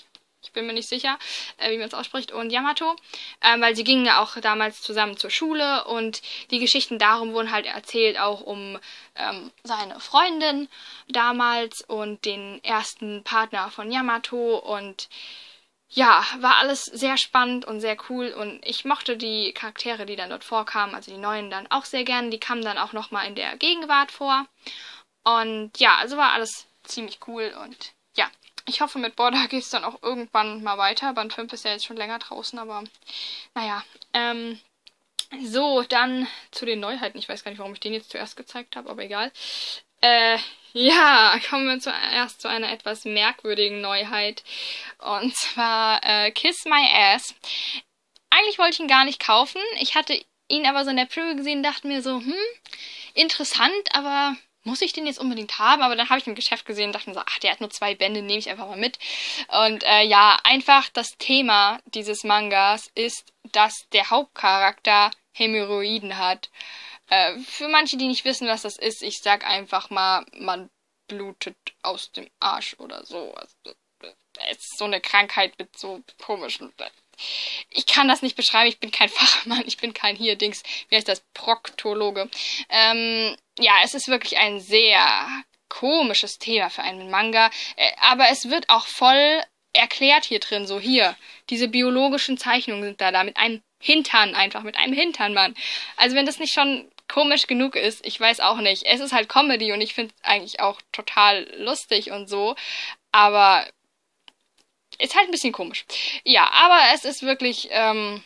ich bin mir nicht sicher, äh, wie man es ausspricht, und Yamato, ähm, weil sie gingen ja auch damals zusammen zur Schule und die Geschichten darum wurden halt erzählt, auch um ähm, seine Freundin damals und den ersten Partner von Yamato und ja, war alles sehr spannend und sehr cool und ich mochte die Charaktere, die dann dort vorkamen, also die neuen dann auch sehr gern, die kamen dann auch nochmal in der Gegenwart vor und ja, also war alles ziemlich cool und ja, ich hoffe, mit Border geht es dann auch irgendwann mal weiter. Band fünf ist ja jetzt schon länger draußen, aber naja. Ähm, so, dann zu den Neuheiten. Ich weiß gar nicht, warum ich den jetzt zuerst gezeigt habe, aber egal. Äh, ja, kommen wir zuerst zu einer etwas merkwürdigen Neuheit. Und zwar äh, Kiss My Ass. Eigentlich wollte ich ihn gar nicht kaufen. Ich hatte ihn aber so in der Preview gesehen und dachte mir so, hm, interessant, aber muss ich den jetzt unbedingt haben? Aber dann habe ich im Geschäft gesehen und dachte mir so, ach, der hat nur zwei Bände, nehme ich einfach mal mit. Und äh, ja, einfach das Thema dieses Mangas ist, dass der Hauptcharakter Hämorrhoiden hat. Äh, für manche, die nicht wissen, was das ist, ich sag einfach mal, man blutet aus dem Arsch oder so. Also, es ist so eine Krankheit mit so komischen... Ich kann das nicht beschreiben, ich bin kein Fachmann, ich bin kein hier Dings, wie heißt das, Proktologe. Ähm, ja, es ist wirklich ein sehr komisches Thema für einen Manga, äh, aber es wird auch voll erklärt hier drin, so hier, diese biologischen Zeichnungen sind da, da mit einem Hintern einfach, mit einem Hintern, Mann. Also wenn das nicht schon komisch genug ist, ich weiß auch nicht. Es ist halt Comedy und ich finde es eigentlich auch total lustig und so, aber ist halt ein bisschen komisch. Ja, aber es ist wirklich ähm,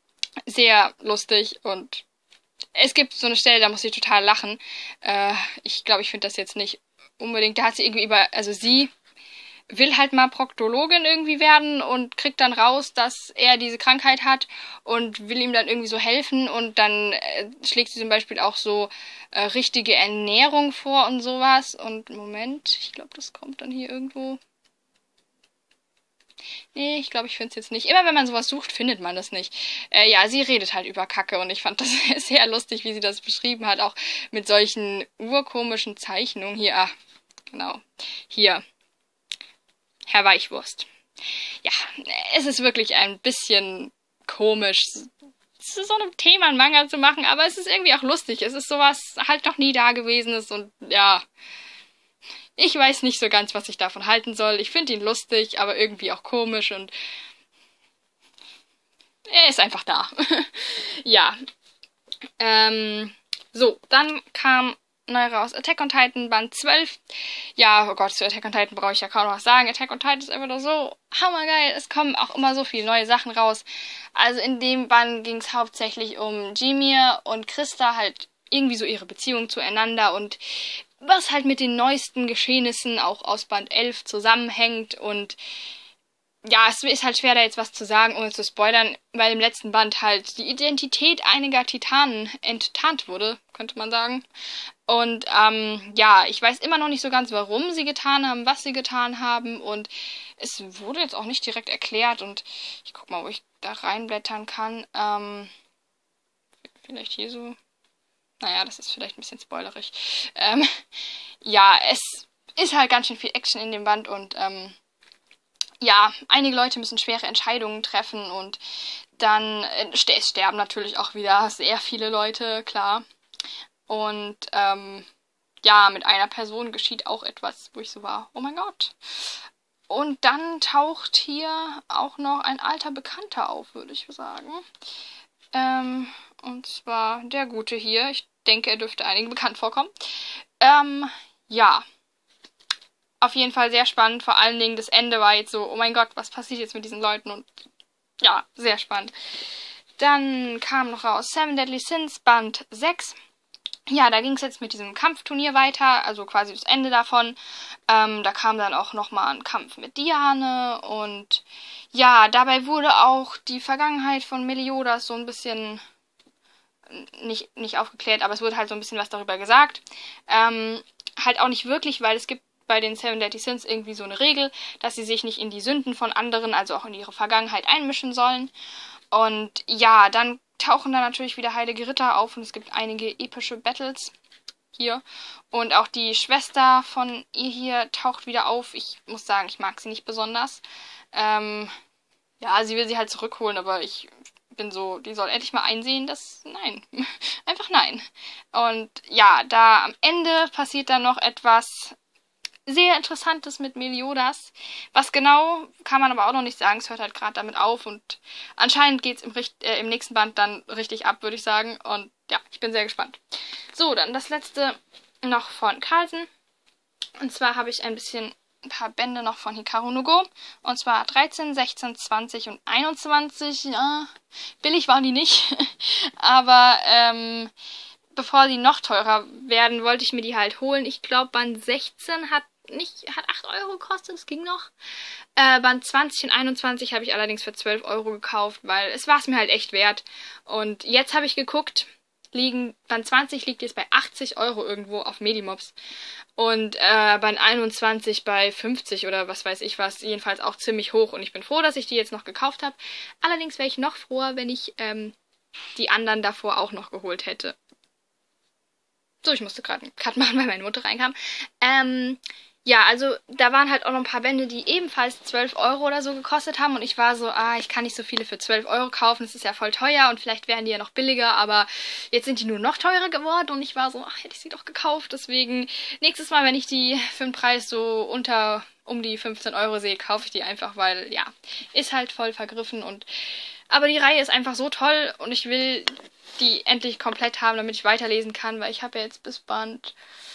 sehr lustig und es gibt so eine Stelle, da muss ich total lachen. Äh, ich glaube, ich finde das jetzt nicht unbedingt. Da hat sie irgendwie über, also sie will halt mal Proktologin irgendwie werden und kriegt dann raus, dass er diese Krankheit hat und will ihm dann irgendwie so helfen und dann äh, schlägt sie zum Beispiel auch so äh, richtige Ernährung vor und sowas. Und Moment, ich glaube, das kommt dann hier irgendwo. Nee, ich glaube, ich finde es jetzt nicht. Immer wenn man sowas sucht, findet man das nicht. Äh, ja, sie redet halt über Kacke und ich fand das sehr lustig, wie sie das beschrieben hat. Auch mit solchen urkomischen Zeichnungen. Hier, ah, genau. Hier. Herr Weichwurst. Ja, es ist wirklich ein bisschen komisch, zu so einem Thema ein Manga zu machen, aber es ist irgendwie auch lustig. Es ist sowas halt noch nie da gewesenes und ja... Ich weiß nicht so ganz, was ich davon halten soll. Ich finde ihn lustig, aber irgendwie auch komisch und er ist einfach da. Ja. Ähm, so, dann kam neu raus Attack on Titan Band zwölf. Ja, oh Gott, zu Attack on Titan brauche ich ja kaum noch was sagen. Attack on Titan ist einfach nur so hammergeil. Es kommen auch immer so viele neue Sachen raus. Also in dem Band ging es hauptsächlich um Jimir und Christa, halt irgendwie so ihre Beziehung zueinander und was halt mit den neuesten Geschehnissen auch aus Band elf zusammenhängt und ja, es ist halt schwer da jetzt was zu sagen, ohne zu spoilern, weil im letzten Band halt die Identität einiger Titanen enttarnt wurde, könnte man sagen. Und ähm, ja, ich weiß immer noch nicht so ganz, warum sie getan haben, was sie getan haben und es wurde jetzt auch nicht direkt erklärt und ich guck mal, wo ich da reinblättern kann. Ähm, vielleicht hier so... Naja, das ist vielleicht ein bisschen spoilerig. Ähm, ja, es ist halt ganz schön viel Action in dem Band und ähm, ja, einige Leute müssen schwere Entscheidungen treffen und dann äh, es sterben natürlich auch wieder sehr viele Leute, klar. Und ähm, ja, mit einer Person geschieht auch etwas, wo ich so war, oh mein Gott. Und dann taucht hier auch noch ein alter Bekannter auf, würde ich sagen. Ähm, und zwar der Gute hier. Ich denke, er dürfte einigen bekannt vorkommen. Ähm, ja. Auf jeden Fall sehr spannend. Vor allen Dingen das Ende war jetzt so, oh mein Gott, was passiert jetzt mit diesen Leuten? Und ja, sehr spannend. Dann kam noch raus Seven Deadly Sins Band sechs. Ja, da ging es jetzt mit diesem Kampfturnier weiter, also quasi das Ende davon. Ähm, da kam dann auch nochmal ein Kampf mit Diane und ja, dabei wurde auch die Vergangenheit von Meliodas so ein bisschen nicht, nicht aufgeklärt, aber es wurde halt so ein bisschen was darüber gesagt. Ähm, halt auch nicht wirklich, weil es gibt bei den Seven Deadly Sins irgendwie so eine Regel, dass sie sich nicht in die Sünden von anderen, also auch in ihre Vergangenheit einmischen sollen. Und ja, dann tauchen da natürlich wieder heilige Ritter auf und es gibt einige epische Battles. hier. Und auch die Schwester von ihr hier taucht wieder auf. Ich muss sagen, ich mag sie nicht besonders. Ähm, ja, sie will sie halt zurückholen, aber ich bin so, die soll endlich mal einsehen, dass, nein, einfach nein. Und ja, da am Ende passiert dann noch etwas sehr Interessantes mit Meliodas. Was genau, kann man aber auch noch nicht sagen. Es hört halt gerade damit auf und anscheinend geht es im, äh, im nächsten Band dann richtig ab, würde ich sagen. Und ja, ich bin sehr gespannt. So, dann das letzte noch von Carlsen. Und zwar habe ich ein bisschen, ein paar Bände noch von Hikaru no Go. Und zwar dreizehn, sechzehn, zwanzig und einundzwanzig. Ja, billig waren die nicht. Aber, ähm, bevor die noch teurer werden, wollte ich mir die halt holen. Ich glaube, Band sechzehn hat nicht, hat acht Euro gekostet, das ging noch. Äh, Band zwanzig und einundzwanzig habe ich allerdings für zwölf Euro gekauft, weil es war es mir halt echt wert. Und jetzt habe ich geguckt, liegen, Band zwanzig liegt jetzt bei achtzig Euro irgendwo auf Medimobs. Und äh, Band einundzwanzig bei fünfzig oder was weiß ich was, jedenfalls auch ziemlich hoch. Und ich bin froh, dass ich die jetzt noch gekauft habe. Allerdings wäre ich noch froher, wenn ich ähm, die anderen davor auch noch geholt hätte. So, ich musste gerade einen Cut machen, weil meine Mutter reinkam. Ähm, ja, also da waren halt auch noch ein paar Bände, die ebenfalls zwölf Euro oder so gekostet haben. Und ich war so, ah, ich kann nicht so viele für zwölf Euro kaufen, das ist ja voll teuer und vielleicht wären die ja noch billiger. Aber jetzt sind die nur noch teurer geworden und ich war so, ach, hätte ich sie doch gekauft. Deswegen, nächstes Mal, wenn ich die für den Preis so unter, um die fünfzehn Euro sehe, kaufe ich die einfach, weil, ja, ist halt voll vergriffen. Und aber die Reihe ist einfach so toll und ich will die endlich komplett haben, damit ich weiterlesen kann, weil ich habe ja jetzt bis Band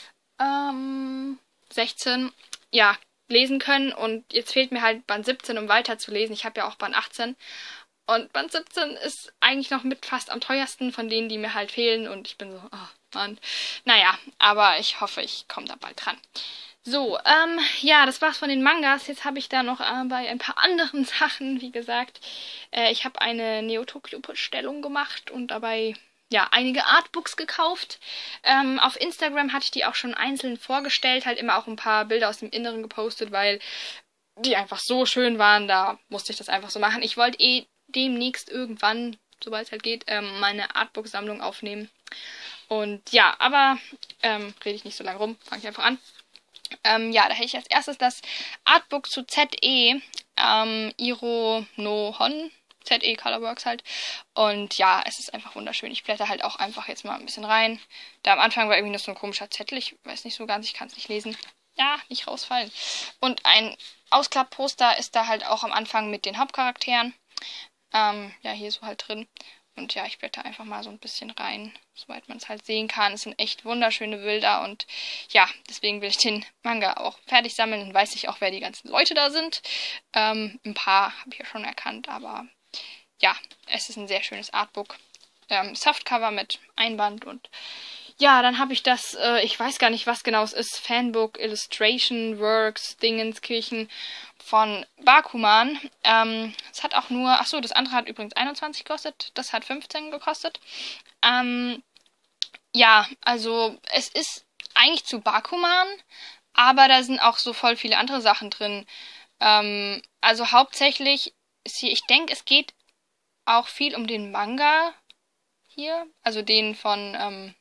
ähm, sechzehn ja, lesen können und jetzt fehlt mir halt Band siebzehn, um weiterzulesen. Ich habe ja auch Band achtzehn und Band siebzehn ist eigentlich noch mit fast am teuersten von denen, die mir halt fehlen und ich bin so, oh Mann. Naja, aber ich hoffe, ich komme da bald dran. So, ähm, ja, das war's von den Mangas. Jetzt habe ich da noch äh, bei ein paar anderen Sachen, wie gesagt, äh, ich habe eine Neo-Tokyo-Bestellung gemacht und dabei, ja, einige Artbooks gekauft. Ähm, auf Instagram hatte ich die auch schon einzeln vorgestellt, halt immer auch ein paar Bilder aus dem Inneren gepostet, weil die einfach so schön waren, da musste ich das einfach so machen. Ich wollte eh demnächst irgendwann, sobald es halt geht, ähm, meine Artbook-Sammlung aufnehmen. Und ja, aber ähm, rede ich nicht so lange rum, fange ich einfach an. Ähm, ja, da hätte ich als erstes das Artbook zu Z E, ähm, Iro no Hon, Z E Colorworks halt. Und ja, es ist einfach wunderschön. Ich blätter halt auch einfach jetzt mal ein bisschen rein. Da am Anfang war irgendwie noch so ein komischer Zettel, ich weiß nicht so ganz, ich kann es nicht lesen. Ja, nicht rausfallen. Und ein Ausklappposter ist da halt auch am Anfang mit den Hauptcharakteren. Ähm, ja, hier so halt drin. Und ja, ich blätter einfach mal so ein bisschen rein, soweit man es halt sehen kann. Es sind echt wunderschöne Bilder und ja, deswegen will ich den Manga auch fertig sammeln. Dann weiß ich auch, wer die ganzen Leute da sind. Ähm, ein paar habe ich ja schon erkannt, aber ja, es ist ein sehr schönes Artbook. Ähm, Softcover mit Einband und ja, dann habe ich das, äh, ich weiß gar nicht, was genau es ist, Fanbook, Illustration, Works, Dingenskirchen von Bakuman. Ähm, es hat auch nur, ach so, das andere hat übrigens einundzwanzig gekostet, das hat fünfzehn gekostet. Ähm, ja, also es ist eigentlich zu Bakuman, aber da sind auch so voll viele andere Sachen drin. Ähm, also hauptsächlich ist hier, ich denke, es geht auch viel um den Manga hier, also den von, ähm,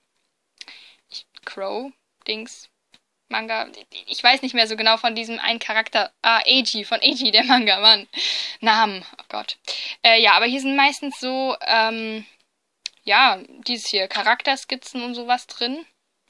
Crow, Dings, Manga, ich weiß nicht mehr so genau von diesem einen Charakter, ah, Eiji, von Eiji, der Manga, Mann, Namen, oh Gott. Äh, ja, aber hier sind meistens so, ähm, ja, dieses hier, Charakterskizzen und sowas drin.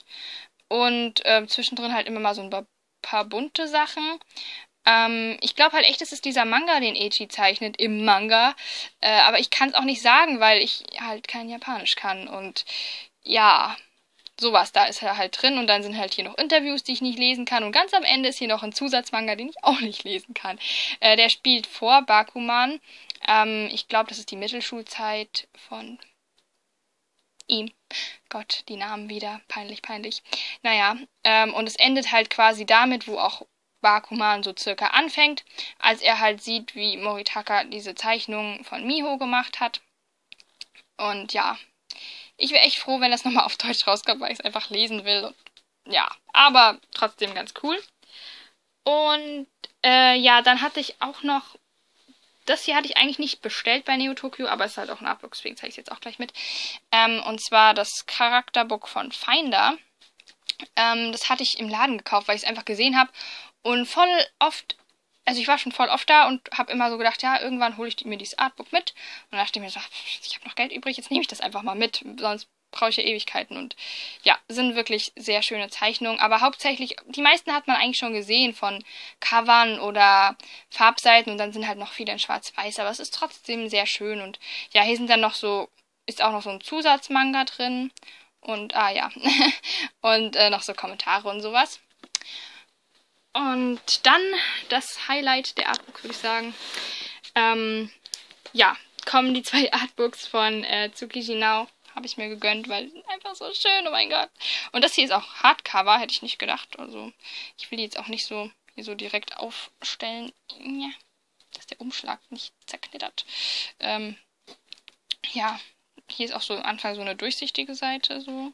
Und äh, zwischendrin halt immer mal so ein paar bunte Sachen. Ähm, ich glaube halt echt, es ist dieser Manga, den Eiji zeichnet im Manga. Äh, aber ich kann es auch nicht sagen, weil ich halt kein Japanisch kann. Und ja, sowas, da ist er halt drin und dann sind halt hier noch Interviews, die ich nicht lesen kann und ganz am Ende ist hier noch ein Zusatzmanga, den ich auch nicht lesen kann. Äh, der spielt vor Bakuman. Ähm, ich glaube, das ist die Mittelschulzeit von ihm. Gott, die Namen wieder. Peinlich, peinlich. Naja, ähm, und es endet halt quasi damit, wo auch Bakuman so circa anfängt, als er halt sieht, wie Moritaka diese Zeichnung von Miho gemacht hat. Und ja, ich wäre echt froh, wenn das nochmal auf Deutsch rauskommt, weil ich es einfach lesen will. Und, ja, aber trotzdem ganz cool. Und äh, ja, dann hatte ich auch noch, das hier hatte ich eigentlich nicht bestellt bei Neo Tokyo, aber es ist halt auch ein Artbook, deswegen zeige ich es jetzt auch gleich mit. Ähm, und zwar das Charakterbook von Finder. Ähm, das hatte ich im Laden gekauft, weil ich es einfach gesehen habe. Und voll oft, also ich war schon voll oft da und habe immer so gedacht, ja, irgendwann hole ich mir dieses Artbook mit. Und dann dachte ich mir so, ich habe noch Geld übrig, jetzt nehme ich das einfach mal mit, sonst brauche ich ja Ewigkeiten. Und ja, sind wirklich sehr schöne Zeichnungen. Aber hauptsächlich, die meisten hat man eigentlich schon gesehen von Covern oder Farbseiten. Und dann sind halt noch viele in Schwarz-Weiß. Aber es ist trotzdem sehr schön. Und ja, hier sind dann noch so, ist auch noch so ein Zusatzmanga drin. Und, ah ja, und äh, noch so Kommentare und sowas. Und dann das Highlight der Artbooks, würde ich sagen. Ähm, ja, kommen die zwei Artbooks von äh, Tsukiji Now. Habe ich mir gegönnt, weil die sind einfach so schön, oh mein Gott. Und das hier ist auch Hardcover, hätte ich nicht gedacht. Also ich will die jetzt auch nicht so hier so direkt aufstellen. Ja, dass der Umschlag nicht zerknittert. Ähm, ja, hier ist auch so am Anfang so eine durchsichtige Seite so.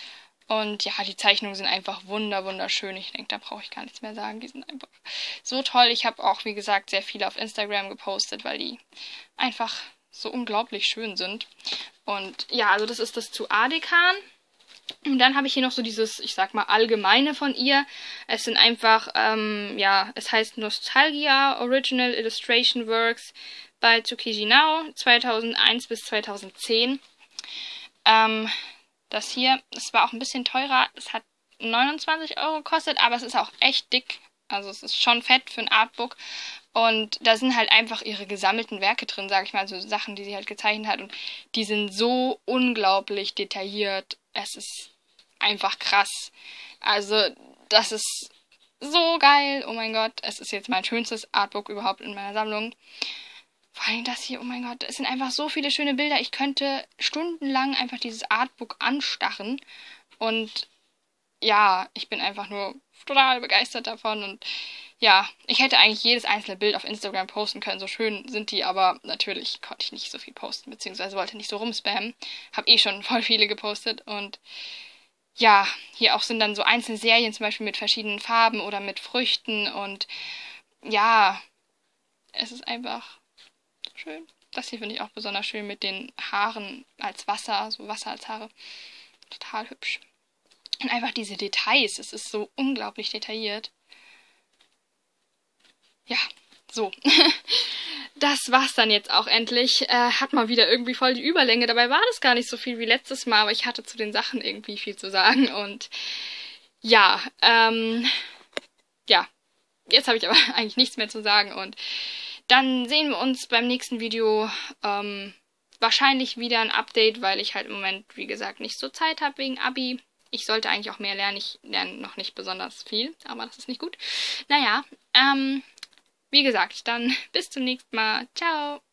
Und ja, die Zeichnungen sind einfach wunder, wunderschön. Ich denke, da brauche ich gar nichts mehr sagen. Die sind einfach so toll. Ich habe auch, wie gesagt, sehr viele auf Instagram gepostet, weil die einfach so unglaublich schön sind. Und ja, also das ist das zu Adekan. Und dann habe ich hier noch so dieses, ich sag mal, Allgemeine von ihr. Es sind einfach, ähm, ja, es heißt Nostalgia Original Illustration Works bei Tsukiji Now zweitausendeins bis zweitausendzehn. Ähm, das hier, das war auch ein bisschen teurer. Es hat neunundzwanzig Euro gekostet, aber es ist auch echt dick. Also es ist schon fett für ein Artbook. Und da sind halt einfach ihre gesammelten Werke drin, sag ich mal, so Sachen, die sie halt gezeichnet hat. Und die sind so unglaublich detailliert. Es ist einfach krass. Also das ist so geil. Oh mein Gott, es ist jetzt mein schönstes Artbook überhaupt in meiner Sammlung. Vor allem das hier, oh mein Gott, es sind einfach so viele schöne Bilder. Ich könnte stundenlang einfach dieses Artbook anstarren. Und ja, ich bin einfach nur total begeistert davon. Und ja, ich hätte eigentlich jedes einzelne Bild auf Instagram posten können. So schön sind die, aber natürlich konnte ich nicht so viel posten, beziehungsweise wollte nicht so rumspammen. Hab eh schon voll viele gepostet. Und ja, hier auch sind dann so einzelne Serien, zum Beispiel mit verschiedenen Farben oder mit Früchten. Und ja, es ist einfach schön. Das hier finde ich auch besonders schön mit den Haaren als Wasser, so Wasser als Haare. Total hübsch. Und einfach diese Details, es ist so unglaublich detailliert. Ja, so. Das war's dann jetzt auch endlich. Äh, hat mal wieder irgendwie voll die Überlänge. Dabei war das gar nicht so viel wie letztes Mal, aber ich hatte zu den Sachen irgendwie viel zu sagen. Und ja, ähm, ja, jetzt habe ich aber eigentlich nichts mehr zu sagen. Und dann sehen wir uns beim nächsten Video. Ähm, wahrscheinlich wieder ein Update, weil ich halt im Moment, wie gesagt, nicht so Zeit habe wegen Abi. Ich sollte eigentlich auch mehr lernen. Ich lerne noch nicht besonders viel, aber das ist nicht gut. Naja, ähm, wie gesagt, dann bis zum nächsten Mal. Ciao!